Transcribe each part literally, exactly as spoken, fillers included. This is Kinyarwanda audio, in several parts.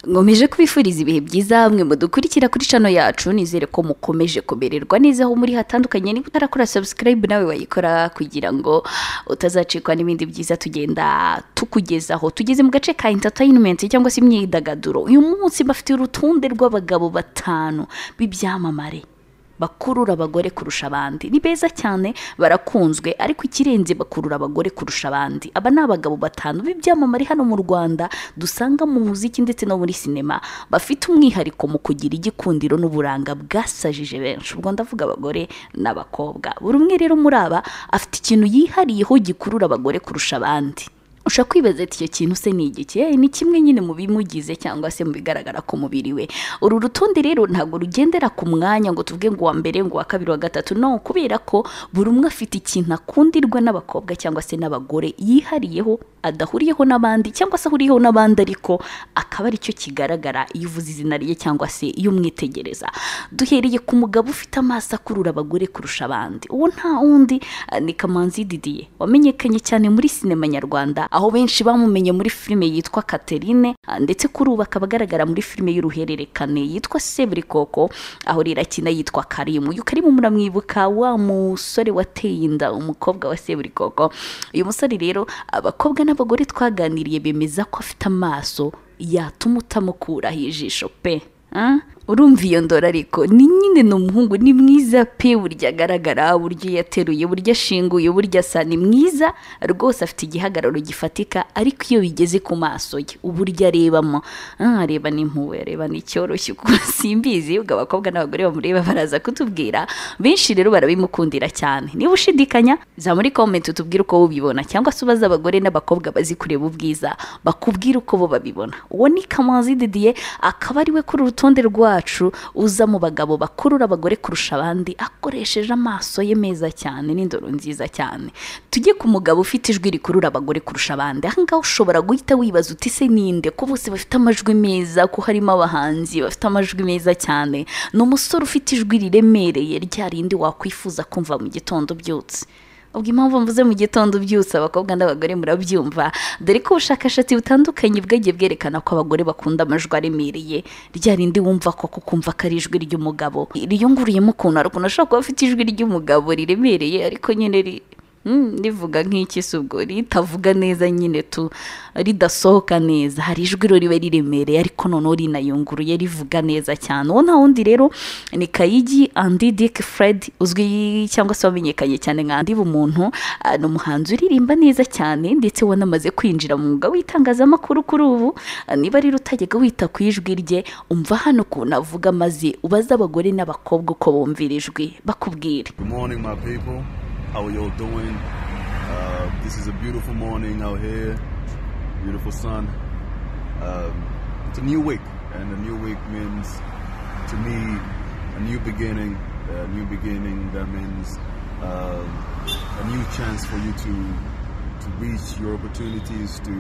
ngomeje kubifuriza ibihe byiza mwe mudukurikira kuri channel yacu nizere ko mukomeje kubererwa neza aho muri hatandukanye niba utarakora subscribe nawe wayikora kugira ngo utazacikwa n'ibindi byiza tugenda tukugezaho tugeze mu gace ka entertainment cyangwa se imyidagaduro uyu munsi bafite urutonde rw'abagabo batanu b'ibyamamare bakurura abagore kurusha abandi ni beza cyane barakunzwe ariko ikirenze bakurura abagore kurusha abandi aba ni abagabo batanu b'ibyamamare hano mu Rwanda dusanga mu muziki ndetse no muri sinema bafite umwihariko mu kugira igikundiro n'uburanga bwasajije benshi ubwo ndavuga abagore n'abakobwa buri umwe rero muri aba afite ikintu yihariyeho gikurura abagore kurusha abandi ushaka kwibaza ati icyo kintu se ni igiki eh ni kimwe nyine mu bimugize cyangwa se mu bigaragara ko mubiri we uru rutonde rero ntago rugendera ku mwanya ngo tuvuge ngo wa mbere ngo wa kabiri wa gatatu no kubera ko buri umwe afite ikintu akundirwa n'abakobwa cyangwa se n'abagore yihariyeho adahuriyeho n'abandi cyangwa se ahuriyeho n'abandi ariko akaba ari cyo kigaragara iyo uvuze izina rye cyangwa se iyo umwitegereza duhereye ku mugabo ufite amaso akurura abagore kurusha abandi uwo nta wundi ni Kamanzi Didier wamenyekanye cyane muri sinema nyarwanda aho benshi bamumenye muri filime yitwa Catherine ndetse kuri ubu akaba agaragara muri filime y'uruhererekane yitwa Seburikoko aho rirakina yitwa Karimu uyu Karimu muramwibuka wa musore wateye inda umukobwa wa Seburikoko uyu musore rero abakobwa n'abagore twaganiriye bemeza ko afite amaso yatuma utamukuraho ijisho pe urumva iyo ndora ariko ni nyine no muhungu ni mwiza pe burya agaragara burya yateruye burya ashinguye burya asa ni mwiza rwose afite igihagararo gifatika ariko iyo bigeze ku maso ye uburya arebamo areba n'impuwe areba n'icyoroshye kuko simbizi ubwo abakobwa n'abagore bamureba baraza kutubwira benshi rero barabimukundira cyane niba ushidikanya za muri comment utubwire uko ubibona cyangwa se ubaza abagore n'abakobwa bazi kureba ubwiza bakubwira uko bo babibona uwo ni Kamanzi Didier akaba ari we kuri urutonde rwa uza mu bagabo bakurura abagore kurusha abandi akoresheje amaso ye meza cyane n'indoro nziza cyane tujye ku mugabo ufite ijwi rikurura abagore kurusha abandi ahangaho ushobora guhita wibaza uti se ninde ko bose bafite amajwi meza ko harimo abahanzi bafite amajwi meza cyane ni umusore ufite ijwi riremereye rya rindi wakwifuza kumva mu gitondo byutse ubwo impamvu mvuze mu gitondo byutse abakobwa n'abagore murabyumva dore ko ubushakashatsi butandukanye bwagiye bwerekana ko abagore bakunda amajwi aremereye rya rindi wumva ko kukumva ko ari ijwi ry'umugabo riyunguruyemo ukuntu ariko unashobora kuba afite ijwi ry'umugabo riremereye ariko nyine ri ndivuga nk'iki se ubwo ritavuga neza nyine tu ridasohoka neza hari ijwi riba riremereye ariko noneho rinayunguruye rivuga neza cyane uwo nta wundi rero ni Kayigi Andy Dick Fred uzwi cyangwa se wamenyekanye cyane nka Andy bumuntu ni umuhanzi uririmba neza cyane ndetse wanamaze kwinjira mu mwuga w'itangazamakuru kuri ubu niba rero utajyaga wita ku ijwi rye umva hano ukuntu avuga maze ubaza abagore n'abakobwa uko bumvira ijwi bakubwira. Good morning my people. How are you all doing? Uh, this is a beautiful morning out here, beautiful sun. Um, it's a new week, and a new week means, to me, a new beginning. A new beginning, that means uh, a new chance for you to, to reach your opportunities, to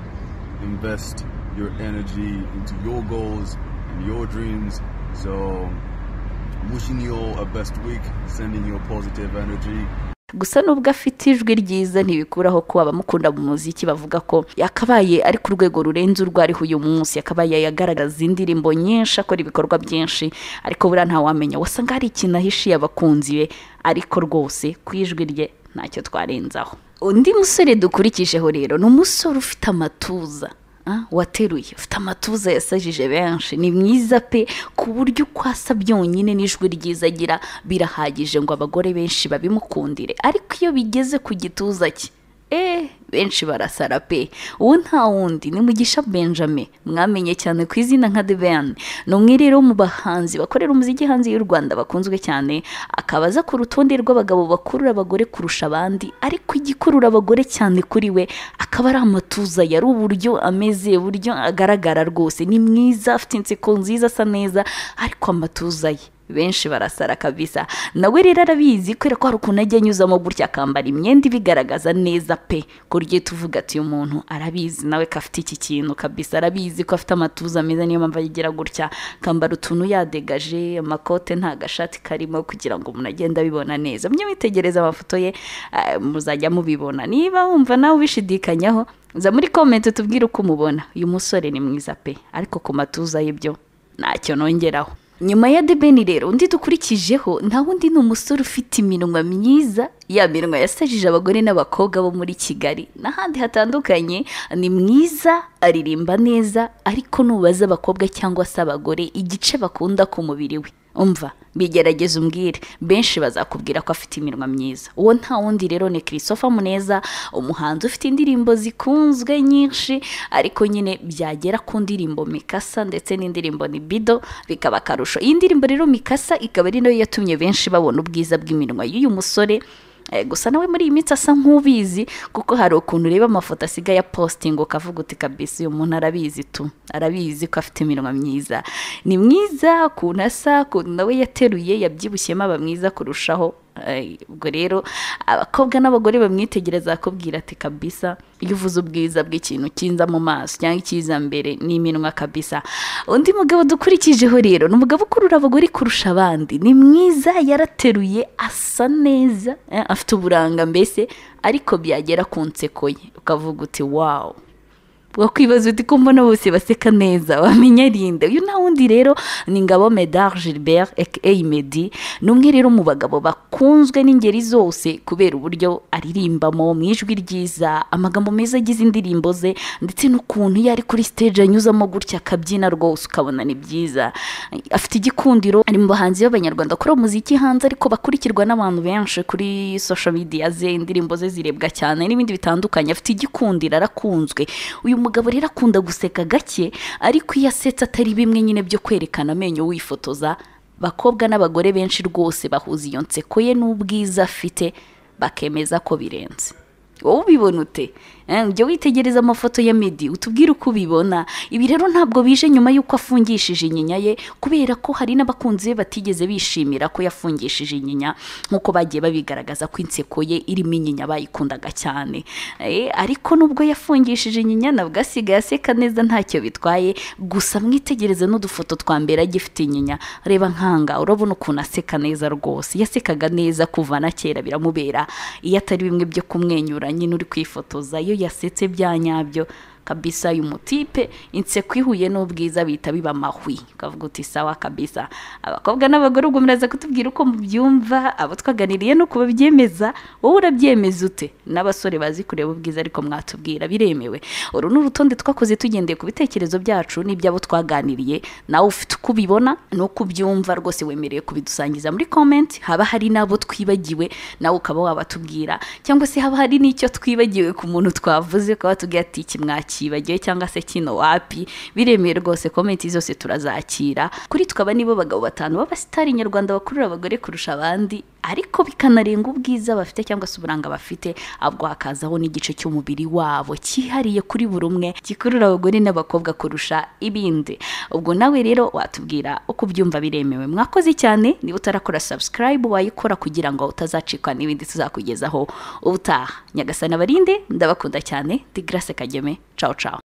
invest your energy into your goals and your dreams. So, wishing you all a best week, sending you a positive energy. gusa nubwo afite ijwi ryiza ntibikuraho ko abamukunda mu muziki bavuga ko yakabaye ari ku rwego rurenze urwariho uyu munsi yakabaye yagaragaza indirimbo nyinshi akora ibikorwa byinshi ariko buriya nta wamenya wasanga hari ikintu ahishiye abakunzi be ariko rwose ku ijwi rye ntacyo twarenzaho undi musore dukurikijeho rero ni umusore ufite amatuza wateruye ufite amatuza yasajije benshi ni mwiza pe ku buryo kwasa byonyine n'ijwi ryiza agira birahagije ngo abagore benshi babimukundire ariko iyo bigeze ku gituza cye eh benshi barasara pe uwo nta wundi ni Mugisha Benjamin mwamenye cyane ku izina nka The Ben no mwirero mu bahanzi bakorera umuziki hanze y'u Rwanda bakunzwe cyane akabaza ku rutonde rw'abagabo bakurura abagore kurusha abandi ariko igikurura abagore cyane kuri we akaba ari amatuza yari uburyo ameze buryo agaragara rwose ni mwiza afite inseko nziza asa neza ariko amatuza ye benshi barasara kabisa. Nawe rero arabizi kubera ko hari ukuntu ajya anyuzamo gutya akambara imyenda ibigaragaza neza pe, kurye tuvuga ati uyu muntu arabizi nawe ko afite iki kintu kabisa, arabizi ko afite amatuza meza, niyo mpamvu ayigira gutya, kambara utuntu yadegaje, amakote nta gashati karimo, kugira ngo umuntu agende abibona neza. Mwe mwitegereza amafoto ye uh, muzajya mubibona. Niba wumva nawe ubishidikanyaho, za muri comment tubwire uko umubona. Uyu musore ni mwiza pe, ariko ku matuza y'ibyo ntacyo nongeraho. Nyuma ya The Ben rero undi dukurikijeho nta wundi ni umusore ufite iminwa myiza, ya minwa yasajije abagore n'abakobwa bo muri Kigali n'ahandi hatandukanye. Ni mwiza, aririmba neza, ariko nubaza abakobwa cyangwa se abagore igice bakunda ku mubiri we, umva bigerageza umbwire, benshi bazakubwira ko afite iminwa myiza. Uwo nta wundi rero ni Christopher Muneza, umuhanzi ufite indirimbo zikunzwe nyinshi, ariko nyine byagera ku ndirimbo Mikasa ndetse n'indirimbo ni Bido bikaba karusho. Iyi ndirimbo rero Mikasa ikaba ari nayo yatumye benshi babona ubwiza bw'iminwa y'uyu musore. E, gusa nawe muri iyi minsi asa nk'ubizi, kuko hari ukuntu ureba amafoto asigaye ya posting ukavuga uti kabisa uyu muntu arabizi tu, arabizi ko afite iminwa myiza. Ni mwiza ukuntu asa, ukuntu nawe yateruye yabyibushyemo aba mwiza kurushaho. Ubwo rero abakobwa n'abagore bamwitegereza akubwira ati kabisa iyo uvuze ubwiza bw'ikintu kinza mu maso cyangwa ikiza mbere ni iminwa kabisa. Undi mugabo dukurikijeho rero ni umugabo ukurura abagore kurusha abandi, ni mwiza, yarateruye, asa neza, eh, afite uburanga mbese, ariko byagera ku nseko ye ukavuga uti wow, wakwibaza uti ko mbona bose baseka neza, wamenya rinde. Uyu nta wundi rero ni Ngabo Medard Gilbert aka Meddy. Ni umwe rero mu bagabo bakunzwe n'ingeri zose kubera uburyo aririmbamo mu ijwi ryiza, amagambo meza agize indirimbo ze, ndetse n'ukuntu yari kuri stage anyuzamo gutya akabyina rwose ukabona ni byiza. Afite igikundiro, ari mu bahanzi b'abanyarwanda akora umuziki hanze ariko bakurikirwa n'abantu benshi kuri social media ze, indirimbo ze zirebwa cyane n'ibindi bitandukanye. Afite igikundiro, arakunzwe. Uyu umugabo rero akunda guseka gake, ariko iyo asetse atari bimwe nyine byo kwerekana amenyo wifotoza, bakobwa n'abagore benshi rwose bahuza iyo nseko ye n'ubwiza afite, bakemeza ko birenze. Wowe ubibona ute? Ujye witegereza amafoto ya Meddy utubwire uko ubibona. Ibi rero ntabwo bije nyuma y'uko afungishije inyinya ye, kubera ko hari n'abakunzi be batigeze bishimira ko yafungishije inyinya, nkuko bagiye babigaragaza ko inseko ye irimo inyinya bayikundaga cyane. E, ariko nubwo yafungishije inyinya nabwo asigaye aseka neza ntacyo bitwaye. Gusa mwitegereze n'udufoto twa mbere agifite inyinya, reba nkanga urabona ukuntu aseka neza rwose. Yasekaga neza kuva na kera biramubera, iyo atari bimwe byo kumwenyura nyine uri kwifotoza, iyo yasetse bya nyabyo kabisa. Uyu mutipe inseko ihuye n'ubwiza bita biba mahwi, ukavuga uti sawa kabisa. Abakobwa n'abagore ubwo muraza kutubwira uko mubyumva, abo twaganiriye no kuba byemeza. Wowe urabyemeza ute? N'abasore bazi kureba ubwiza ariko mwatubwira biremewe. Uru ni urutonde twakoze tugendeye ku bitekerezo byacu n'ibyabo twaganiriye. Nawe ufite uko ubibona no kubyumva rwose wemereye kubidusangiza muri comment. Haba hari nabo twibagiwe nawe ukaba wabatubwira, cyangwa se haba hari n'icyo twibagiwe ku muntu twavuze ko batubwira ati kimwaki kibagiye cyangwa se kino wapi, biremeye rwose. Comment zose turazakira. Kuri tukaba nibo bagabo batanu b'abasitari nyarwanda bakurura abagore kurusha abandi, ariko bikanarenga ubwiza bafite cyangwa se uburanga bafite, ahubwo hakazaho n'igice cy'umubiri wabo cyihariye kuri buri umwe gikurura abagore n'abakobwa kurusha ibindi. Ubwo nawe rero watubwira uko ubyumva biremewe. Mwakoze cyane. Niba utarakora subscribe wayikora kugira ngo utazacikwa n'ibindi tuzakugezaho ubutaha. Nyagasana barinde, ndabakunda cyane. Di Grace Kageme. Ciao ciao.